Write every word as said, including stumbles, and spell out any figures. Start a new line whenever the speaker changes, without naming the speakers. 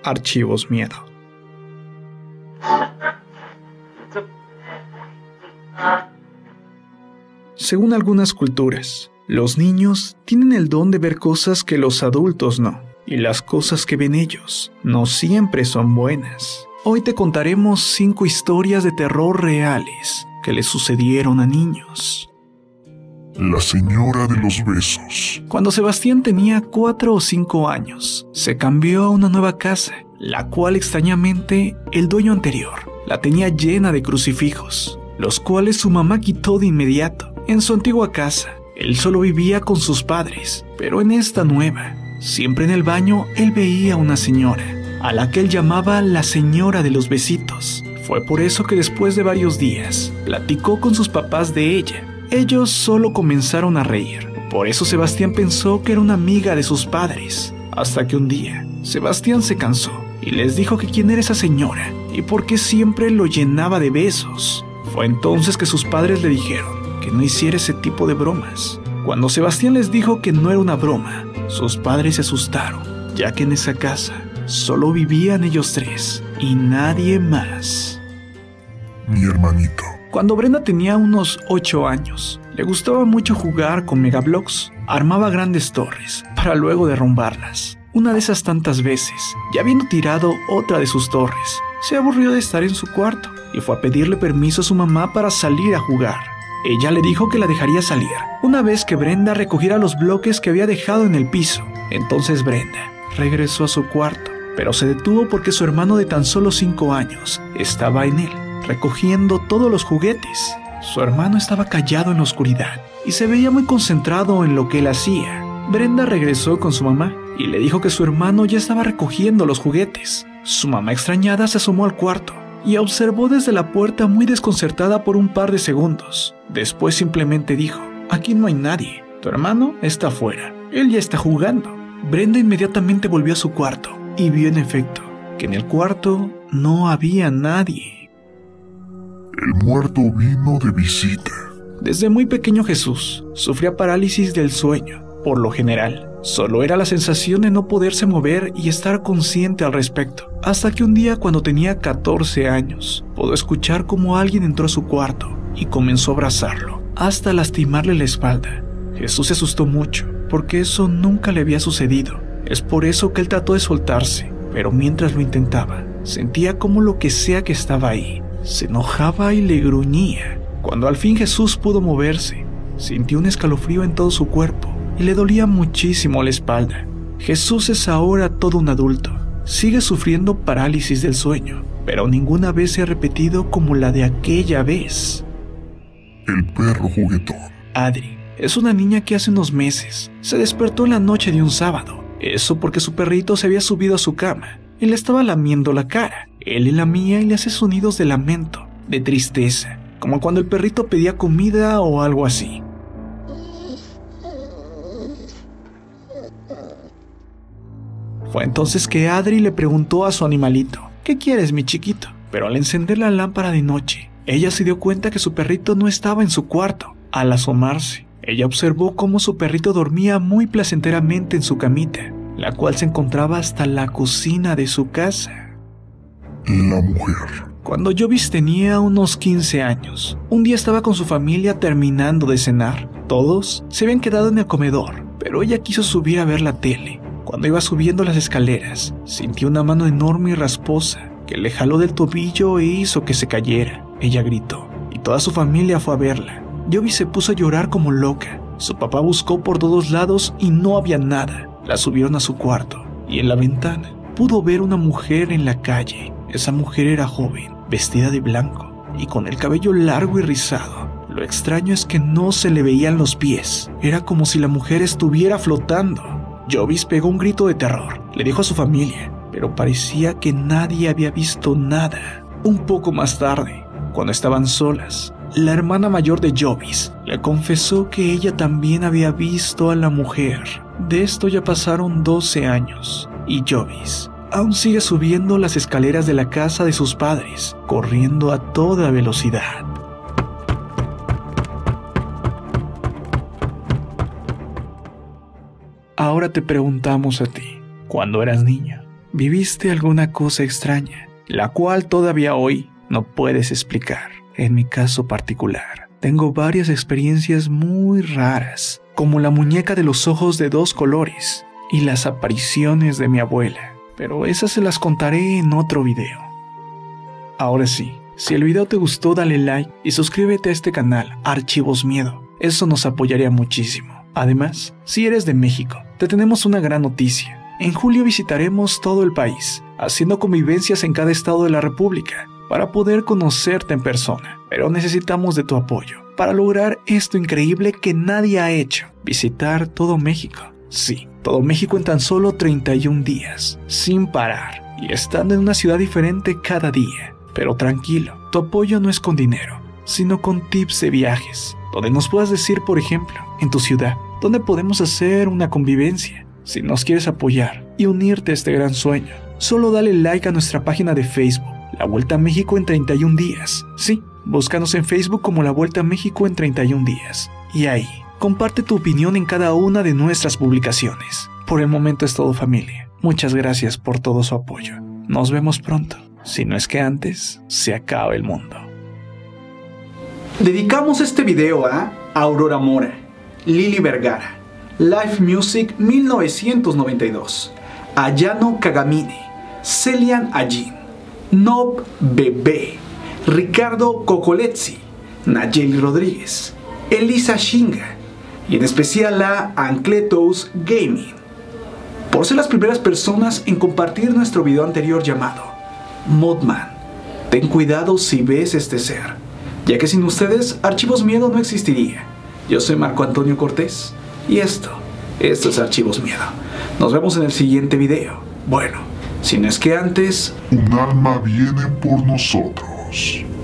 Archivos Miedo. Según algunas culturas, los niños tienen el don de ver cosas que los adultos no, y las cosas que ven ellos no siempre son buenas. Hoy te contaremos cinco historias de terror reales que le sucedieron a niños.
La señora de los besos.
Cuando Sebastián tenía cuatro o cinco años, se cambió a una nueva casa, la cual extrañamente el dueño anterior la tenía llena de crucifijos, los cuales su mamá quitó de inmediato. En su antigua casa, él solo vivía con sus padres, pero en esta nueva, siempre en el baño él veía a una señora, a la que él llamaba la señora de los besitos. Fue por eso que después de varios días, platicó con sus papás de ella. Ellos solo comenzaron a reír. Por eso Sebastián pensó que era una amiga de sus padres. Hasta que un día, Sebastián se cansó y les dijo que quién era esa señora y por qué siempre lo llenaba de besos. Fue entonces que sus padres le dijeron que no hiciera ese tipo de bromas. Cuando Sebastián les dijo que no era una broma, sus padres se asustaron, ya que en esa casa solo vivían ellos tres y nadie más.
Mi hermanito.
Cuando Brenda tenía unos ocho años, le gustaba mucho jugar con Megablocks. Armaba grandes torres para luego derrumbarlas. Una de esas tantas veces, ya habiendo tirado otra de sus torres, se aburrió de estar en su cuarto y fue a pedirle permiso a su mamá para salir a jugar. Ella le dijo que la dejaría salir una vez que Brenda recogiera los bloques que había dejado en el piso. Entonces Brenda regresó a su cuarto, pero se detuvo porque su hermano de tan solo cinco años estaba en él, recogiendo todos los juguetes. Su hermano estaba callado en la oscuridad y se veía muy concentrado en lo que él hacía. Brenda regresó con su mamá y le dijo que su hermano ya estaba recogiendo los juguetes. Su mamá, extrañada, se asomó al cuarto y observó desde la puerta muy desconcertada por un par de segundos. Después simplemente dijo: «Aquí no hay nadie. Tu hermano está afuera. Él ya está jugando». Brenda inmediatamente volvió a su cuarto y vio en efecto que en el cuarto no había nadie.
El muerto vino de visita.
Desde muy pequeño Jesús sufría parálisis del sueño. Por lo general, solo era la sensación de no poderse mover y estar consciente al respecto. Hasta que un día, cuando tenía catorce años, pudo escuchar cómo alguien entró a su cuarto y comenzó a abrazarlo, hasta lastimarle la espalda. Jesús se asustó mucho, porque eso nunca le había sucedido. Es por eso que él trató de soltarse, pero mientras lo intentaba, sentía como lo que sea que estaba ahí se enojaba y le gruñía. Cuando al fin Jesús pudo moverse, sintió un escalofrío en todo su cuerpo y le dolía muchísimo la espalda. Jesús es ahora todo un adulto. Sigue sufriendo parálisis del sueño, pero ninguna vez se ha repetido como la de aquella vez.
El perro juguetón.
Adri es una niña que hace unos meses se despertó en la noche de un sábado. Eso porque su perrito se había subido a su cama y le estaba lamiendo la cara. Él le lamía y le hace sonidos de lamento, de tristeza, como cuando el perrito pedía comida o algo así. Fue entonces que Adri le preguntó a su animalito: «¿Qué quieres, mi chiquito?». Pero al encender la lámpara de noche, ella se dio cuenta que su perrito no estaba en su cuarto. Al asomarse, ella observó cómo su perrito dormía muy placenteramente en su camita, la cual se encontraba hasta la cocina de su casa.
La mujer.
Cuando Jovis tenía unos quince años, un día estaba con su familia terminando de cenar. Todos se habían quedado en el comedor, pero ella quiso subir a ver la tele. Cuando iba subiendo las escaleras, sintió una mano enorme y rasposa que le jaló del tobillo e hizo que se cayera. Ella gritó y toda su familia fue a verla. Jovis se puso a llorar como loca. Su papá buscó por todos lados y no había nada. La subieron a su cuarto y en la ventana pudo ver una mujer en la calle. Esa mujer era joven, vestida de blanco y con el cabello largo y rizado. Lo extraño es que no se le veían los pies. Era como si la mujer estuviera flotando. Jovis pegó un grito de terror. Le dijo a su familia, pero parecía que nadie había visto nada. Un poco más tarde, cuando estaban solas, la hermana mayor de Jovis le confesó que ella también había visto a la mujer. De esto ya pasaron doce años y Jovis aún sigue subiendo las escaleras de la casa de sus padres, corriendo a toda velocidad. Ahora te preguntamos a ti, cuando eras niña, viviste alguna cosa extraña, la cual todavía hoy no puedes explicar. En mi caso particular, tengo varias experiencias muy raras, como la muñeca de los ojos de dos colores y las apariciones de mi abuela, pero esas se las contaré en otro video. Ahora sí, si el video te gustó, dale like y suscríbete a este canal Archivos Miedo, eso nos apoyaría muchísimo. Además, si eres de México, te tenemos una gran noticia. En julio visitaremos todo el país, haciendo convivencias en cada estado de la República, para poder conocerte en persona. Pero necesitamos de tu apoyo, para lograr esto increíble que nadie ha hecho, visitar todo México. Sí, todo México en tan solo treinta y un días, sin parar, y estando en una ciudad diferente cada día. Pero tranquilo, tu apoyo no es con dinero, sino con tips de viajes, donde nos puedas decir, por ejemplo, en tu ciudad, dónde podemos hacer una convivencia. Si nos quieres apoyar y unirte a este gran sueño, solo dale like a nuestra página de Facebook, La Vuelta a México en treinta y un días. Sí, búscanos en Facebook como La Vuelta a México en treinta y un días. Y ahí, comparte tu opinión en cada una de nuestras publicaciones. Por el momento es todo, familia. Muchas gracias por todo su apoyo. Nos vemos pronto, si no es que antes se acabe el mundo.
Dedicamos este video a Aurora Mora, Lili Vergara, Live Music mil novecientos noventa y dos, Ayano Kagamine, Celian Allin, Nob Bebé, Ricardo Cocolezzi, Nayeli Rodríguez, Elisa Shinga y en especial a Ancletos Gaming, por ser las primeras personas en compartir nuestro video anterior llamado Modman. Ten cuidado si ves este ser, ya que sin ustedes Archivos Miedo no existiría. Yo soy Marco Antonio Cortés y esto, esto es Archivos Miedo. Nos vemos en el siguiente video. Bueno, si no es que antes...
Un alma viene por nosotros.